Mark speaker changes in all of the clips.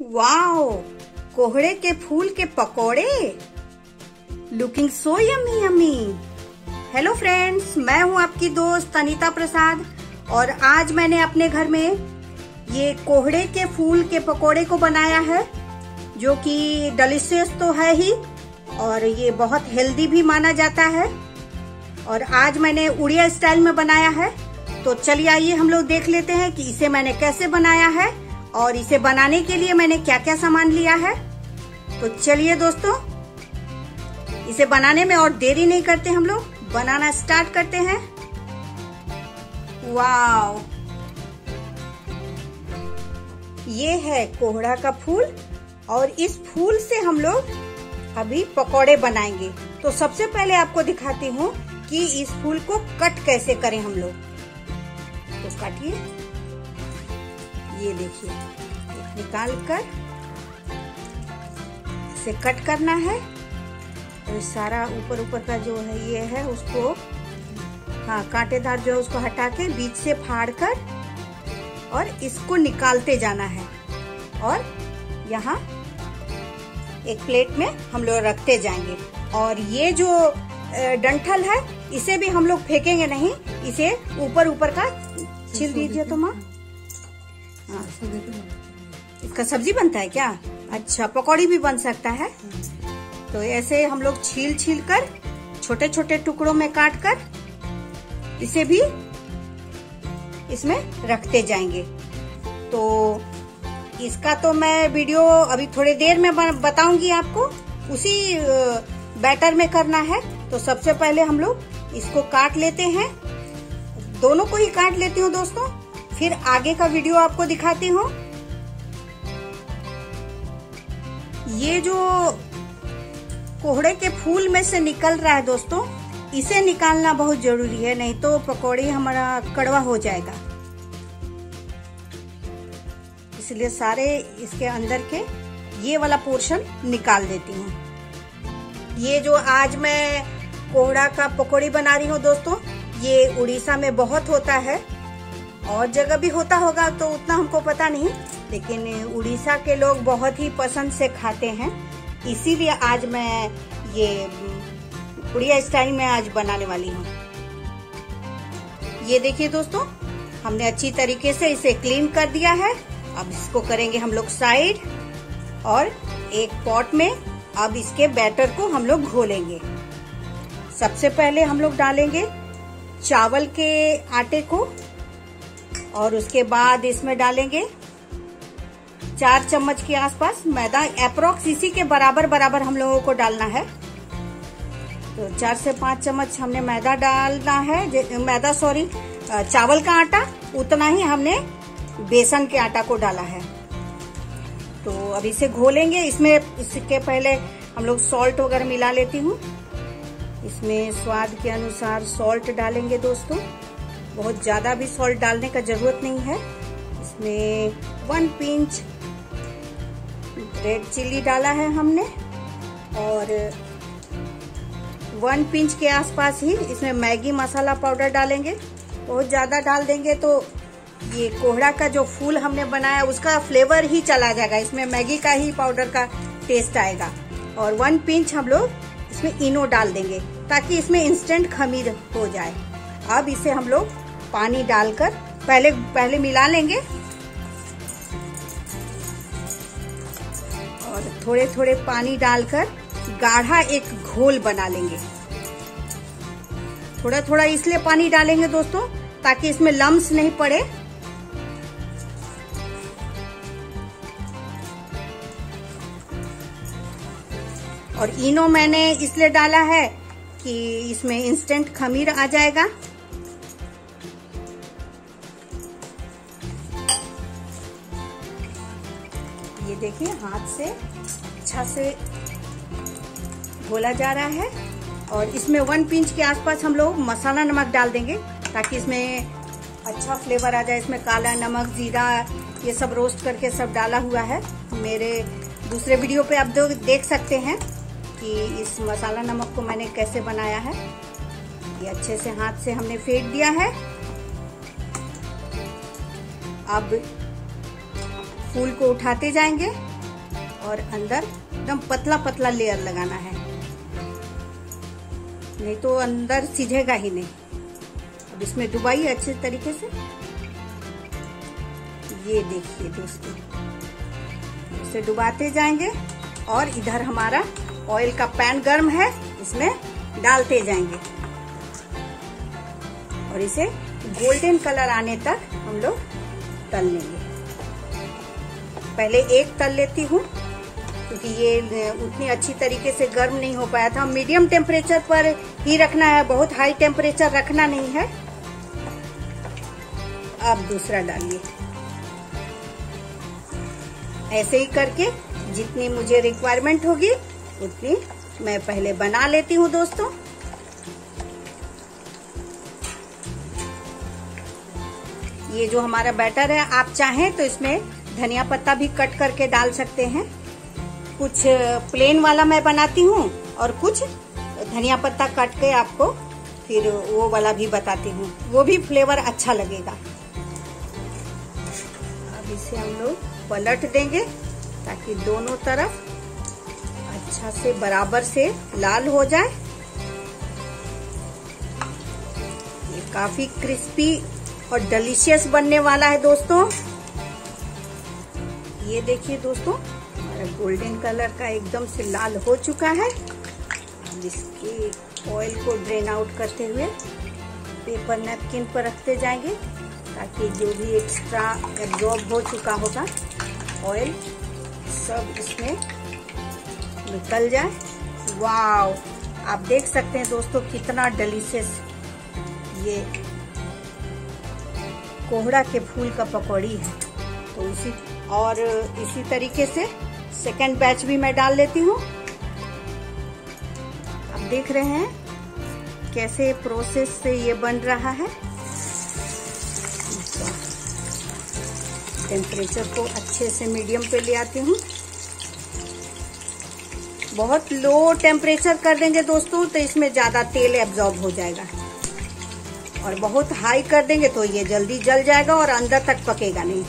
Speaker 1: Wow, कोहड़े के फूल के पकोड़े looking so yummy yummy. Hello friends, मैं हूं आपकी दोस्त अनीता प्रसाद और आज मैंने अपने घर में ये कोहड़े के फूल के पकोड़े को बनाया है, जो कि डिलीशियस तो है ही और ये बहुत हेल्दी भी माना जाता है। और आज मैंने उड़िया स्टाइल में बनाया है, तो चलिए आइए हम लोग देख लेते हैं कि इसे मैंने कैसे बनाया है और इसे बनाने के लिए मैंने क्या क्या सामान लिया है। तो चलिए दोस्तों, इसे बनाने में और देरी नहीं करते, हम लोग बनाना स्टार्ट करते हैं। वाव, ये है कोहड़ा का फूल और इस फूल से हम लोग अभी पकोड़े बनाएंगे। तो सबसे पहले आपको दिखाती हूँ कि इस फूल को कट कैसे करें हम लोग। तो काटिए, ये देखिए, निकाल कर इसे कट करना है और सारा ऊपर ऊपर का जो है ये है उसको, हाँ, कांटेदार जो है उसको हटा के बीच से फाड़ कर और इसको निकालते जाना है। और यहाँ एक प्लेट में हम लोग रखते जाएंगे। और ये जो डंठल है इसे भी हम लोग फेंकेंगे नहीं, इसे ऊपर ऊपर का छील दीजिए तो माँ। हाँ, इसका सब्जी बनता है क्या? अच्छा, पकौड़ी भी बन सकता है। तो ऐसे हम लोग छील कर छोटे छोटे टुकड़ों में काट कर इसे भी इसमें रखते जाएंगे। तो इसका तो मैं वीडियो अभी थोड़ी देर में बताऊंगी आपको, उसी बैटर में करना है। तो सबसे पहले हम लोग इसको काट लेते हैं, दोनों को ही काट लेती हूँ दोस्तों, फिर आगे का वीडियो आपको दिखाती हूँ। ये जो कोहड़े के फूल में से निकल रहा है दोस्तों, इसे निकालना बहुत जरूरी है, नहीं तो पकौड़ी हमारा कड़वा हो जाएगा। इसलिए सारे इसके अंदर के ये वाला पोर्शन निकाल देती हूँ। ये जो आज मैं कोहड़ा का पकौड़ी बना रही हूँ दोस्तों, ये उड़ीसा में बहुत होता है, और जगह भी होता होगा तो उतना हमको पता नहीं, लेकिन उड़ीसा के लोग बहुत ही पसंद से खाते हैं। इसीलिए आज मैं ये उड़िया स्टाइल में आज बनाने वाली हूँ। ये देखिए दोस्तों, हमने अच्छी तरीके से इसे क्लीन कर दिया है। अब इसको करेंगे हम लोग साइड, और एक पॉट में अब इसके बैटर को हम लोग घोलेंगे। सबसे पहले हम लोग डालेंगे चावल के आटे को, और उसके बाद इसमें डालेंगे 4 चम्मच के आसपास मैदा। अप्रोक्स इसी के बराबर हम लोगों को डालना है। तो 4 से 5 चम्मच हमने मैदा डालना है, चावल का आटा, उतना ही हमने बेसन के आटा को डाला है। तो अब इसे घोलेंगे। इसके पहले हम लोग सॉल्ट वगैरह मिला लेती हूँ। इसमें स्वाद के अनुसार सॉल्ट डालेंगे दोस्तों, बहुत ज्यादा भी सॉल्ट डालने का जरूरत नहीं है। इसमें 1 पिंच रेड चिल्ली डाला है हमने, और 1 पिंच के आसपास ही इसमें मैगी मसाला पाउडर डालेंगे। बहुत ज्यादा डाल देंगे तो ये कोहड़ा का जो फूल हमने बनाया उसका फ्लेवर ही चला जाएगा, इसमें मैगी का ही पाउडर का टेस्ट आएगा। और 1 पिंच हम लोग इसमें इनो डाल देंगे ताकि इसमें इंस्टेंट खमीर हो जाए। अब इसे हम लोग पानी डालकर पहले मिला लेंगे, और थोड़े थोड़े पानी डालकर गाढ़ा एक घोल बना लेंगे। थोड़ा थोड़ा इसलिए पानी डालेंगे दोस्तों ताकि इसमें लम्स नहीं पड़े। और इनो मैंने इसलिए डाला है कि इसमें इंस्टेंट खमीर आ जाएगा। ये देखिए, हाथ से अच्छा से घोला जा रहा है। और इसमें 1 पिंच के आसपास हम लोग मसाला नमक डाल देंगे ताकि इसमें अच्छा फ्लेवर आ जाए। इसमें काला नमक, जीरा, ये सब रोस्ट करके सब डाला हुआ है। मेरे दूसरे वीडियो पे आप देख सकते हैं कि इस मसाला नमक को मैंने कैसे बनाया है। ये अच्छे से हाथ से हमने फेंट दिया है। अब फूल को उठाते जाएंगे और अंदर एकदम पतला पतला लेयर लगाना है, नहीं तो अंदर सिझेगा ही नहीं। अब इसमें डुबाइए अच्छे तरीके से। ये देखिए दोस्तों, इसे डुबाते जाएंगे और इधर हमारा ऑयल का पैन गर्म है, इसमें डालते जाएंगे और इसे गोल्डन कलर आने तक हम लोग तल लेंगे। पहले एक तल लेती हूँ क्योंकि ये उतनी अच्छी तरीके से गर्म नहीं हो पाया था। मीडियम टेम्परेचर पर ही रखना है, बहुत हाई टेम्परेचर रखना नहीं है। अब दूसरा डालिए। ऐसे ही करके जितनी मुझे रिक्वायरमेंट होगी उतनी मैं पहले बना लेती हूँ दोस्तों। ये जो हमारा बैटर है, आप चाहें तो इसमें धनिया पत्ता भी कट करके डाल सकते हैं। कुछ प्लेन वाला मैं बनाती हूँ और कुछ धनिया पत्ता काट के आपको फिर वो वाला भी बताती हूँ, वो भी फ्लेवर अच्छा लगेगा। अब इसे हम लोग पलट देंगे ताकि दोनों तरफ अच्छा से बराबर से लाल हो जाए। ये काफी क्रिस्पी और डिलीशियस बनने वाला है दोस्तों। ये देखिए दोस्तों, हमारा गोल्डन कलर का एकदम से लाल हो चुका है। अब इसके ऑयल को ड्रेन आउट करते हुए पेपर नैपकिन पर रखते जाएंगे ताकि जो भी एक्स्ट्रा एब्जॉर्ब हो चुका होगा ऑयल सब इसमें निकल जाए। वाव, आप देख सकते हैं दोस्तों कितना डिलीशियस ये कोहड़ा के फूल का पकौड़ी है। तो इसी तरीके से सेकंड बैच भी मैं डाल लेती हूँ। आप देख रहे हैं कैसे प्रोसेस से ये बन रहा है। टेम्परेचर को अच्छे से मीडियम पे ले आती हूँ। बहुत लो टेम्परेचर कर देंगे दोस्तों तो इसमें ज्यादा तेल एब्जॉर्ब हो जाएगा, और बहुत हाई कर देंगे तो ये जल्दी जल जाएगा और अंदर तक पकेगा नहीं।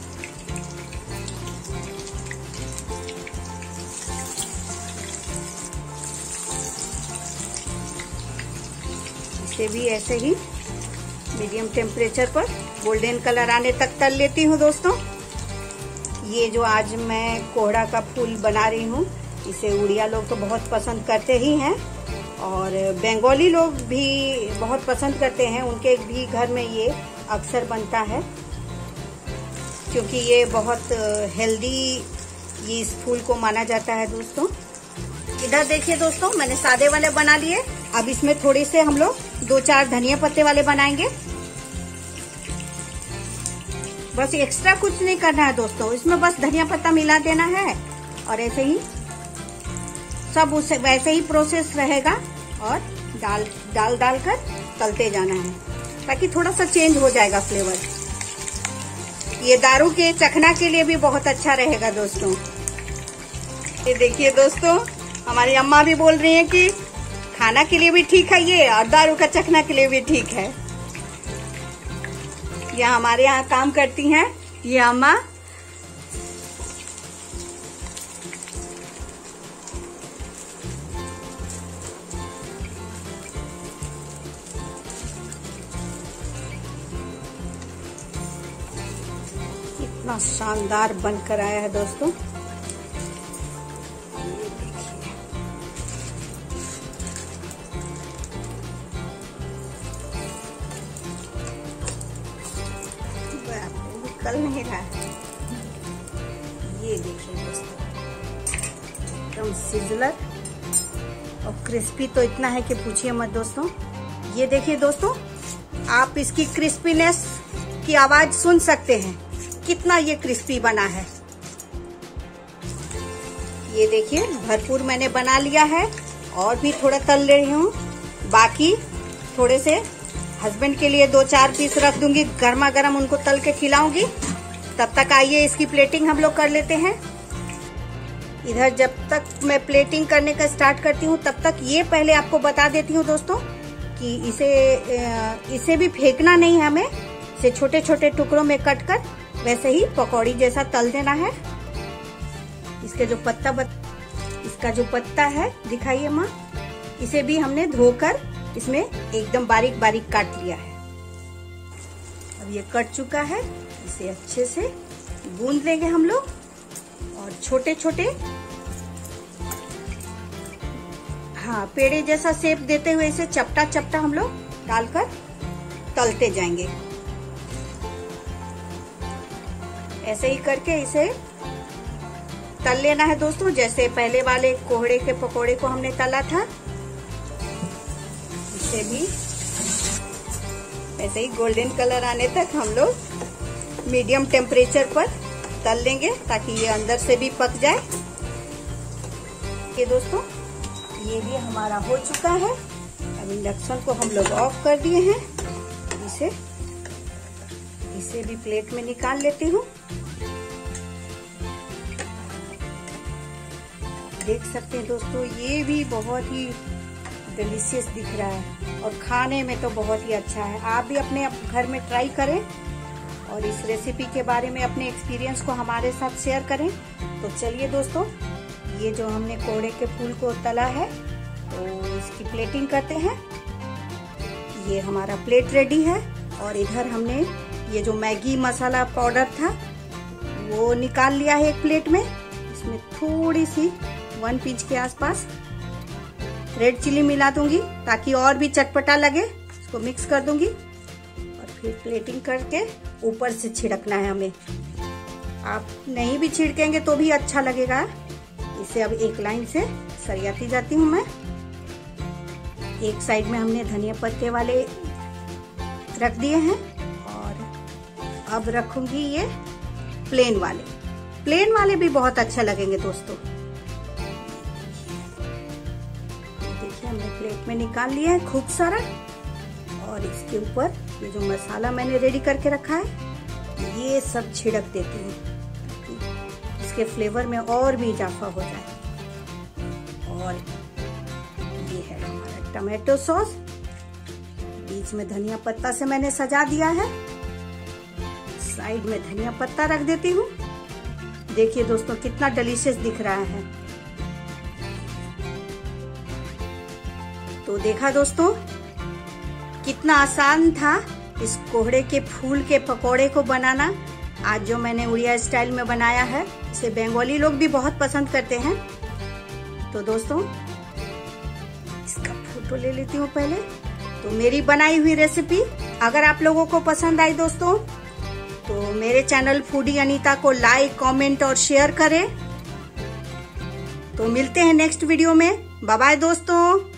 Speaker 1: इसे भी ऐसे ही मीडियम टेम्परेचर पर गोल्डन कलर आने तक तल लेती हूँ दोस्तों। ये जो आज मैं कोहड़ा का फूल बना रही हूँ, इसे उड़िया लोग तो बहुत पसंद करते ही हैं और बंगाली लोग भी बहुत पसंद करते हैं। उनके भी घर में ये अक्सर बनता है क्योंकि ये बहुत हेल्दी ये इस फूल को माना जाता है दोस्तों। इधर देखिए दोस्तों, मैंने सादे वाले बना लिए। अब इसमें थोड़े से हम लोग 2-4 धनिया पत्ते वाले बनाएंगे। बस एक्स्ट्रा कुछ नहीं करना है दोस्तों, इसमें बस धनिया पत्ता मिला देना है और ऐसे ही सब उसे वैसे ही प्रोसेस रहेगा और डाल कर तलते जाना है ताकि थोड़ा सा चेंज हो जाएगा फ्लेवर। ये दारू के चखना के लिए भी बहुत अच्छा रहेगा दोस्तों। ये देखिए दोस्तों, हमारी अम्मा भी बोल रही है कि खाना के लिए भी ठीक है ये और दारू का चखना के लिए भी ठीक है। ये हमारे यहाँ काम करती हैं ये अम्मा। कितना शानदार बनकर आया है दोस्तों। निकल नहीं रहा है। ये देखिए दोस्तों, एकदम सिजलर और क्रिस्पी तो इतना है कि पूछिए मत दोस्तों। ये देखिए दोस्तों, आप इसकी क्रिस्पीनेस की आवाज सुन सकते हैं, कितना ये क्रिस्पी बना है। ये देखिए भरपूर मैंने बना लिया है और भी थोड़ा तल रही हूँ। बाकी थोड़े से हस्बैंड के लिए 2-4 पीस रख दूंगी, गर्मा गर्म उनको तल के खिलाऊंगी। तब तक आइए इसकी प्लेटिंग हम लोग कर लेते हैं। इधर जब तक मैं प्लेटिंग करने का स्टार्ट करती हूँ तब तक ये पहले आपको बता देती हूँ दोस्तों कि इसे भी फेंकना नहीं है हमें। इसे छोटे छोटे टुकड़ों में कट कर वैसे ही पकौड़ी जैसा तल देना है। इसका जो पत्ता है दिखाइए माँ, इसे भी हमने धोकर इसमें एकदम बारीक बारीक काट लिया है। अब ये कट चुका है, इसे अच्छे से गूंद लेंगे हम लोग और छोटे छोटे पेड़े जैसा शेप देते हुए इसे चपटा चपटा हम लोग डालकर तलते जाएंगे। ऐसे ही करके इसे तल लेना है दोस्तों, जैसे पहले वाले कोहड़े के पकोड़े को हमने तला था। इसे भी ऐसे ही गोल्डन कलर आने तक हम लोग मीडियम टेम्परेचर पर तल लेंगे ताकि ये अंदर से भी पक जाए। ये दोस्तों ये भी हमारा हो चुका है। अब इंडक्शन को हम लोग ऑफ कर दिए हैं। इसे भी प्लेट में निकाल लेती हूँ। देख सकते हैं दोस्तों, ये भी बहुत ही डिलीशियस दिख रहा है और खाने में तो बहुत ही अच्छा है। आप भी अपने घर में ट्राई करें और इस रेसिपी के बारे में अपने एक्सपीरियंस को हमारे साथ शेयर करें। तो चलिए दोस्तों, ये जो हमने कोहड़े के फूल को तला है तो इसकी प्लेटिंग करते हैं। ये हमारा प्लेट रेडी है और इधर हमने ये जो मैगी मसाला पाउडर था वो निकाल लिया है एक प्लेट में। इसमें थोड़ी सी 1 पिंच के आसपास रेड चिली मिला दूंगी ताकि और भी चटपटा लगे। इसको मिक्स कर दूंगी और फिर प्लेटिंग करके ऊपर से छिड़कना है हमें। आप नहीं भी छिड़केंगे तो भी अच्छा लगेगा। इसे अब एक लाइन से सरियाती जाती हूँ मैं। एक साइड में हमने धनिया पत्ते वाले रख दिए हैं और अब रखूंगी ये प्लेन वाले भी बहुत अच्छा लगेंगे दोस्तों। देखिए हमने प्लेट में निकाल लिया है खूब सारा और इसके ऊपर ये जो मसाला मैंने रेडी करके रखा है ये सब छिड़क देती हूँ, इसके फ्लेवर में और भी इजाफा हो जाए। और ये है हमारा टमाटो सॉस, बीच में धनिया पत्ता से मैंने सजा दिया है। साइड में धनिया पत्ता रख देती हूँ। देखिए दोस्तों कितना डिलीशियस दिख रहा है। तो देखा दोस्तों कितना आसान था इस कोहड़े के फूल के पकोड़े को बनाना। आज जो मैंने उड़िया स्टाइल में बनाया है इसे बंगाली लोग भी बहुत पसंद करते हैं। तो दोस्तों इसका फोटो ले लेती हूँ पहले। तो मेरी बनाई हुई रेसिपी अगर आप लोगों को पसंद आई दोस्तों तो मेरे चैनल फूडी अनीता को लाइक, कमेंट और शेयर करें। तो मिलते हैं नेक्स्ट वीडियो में। बाय बाय दोस्तों।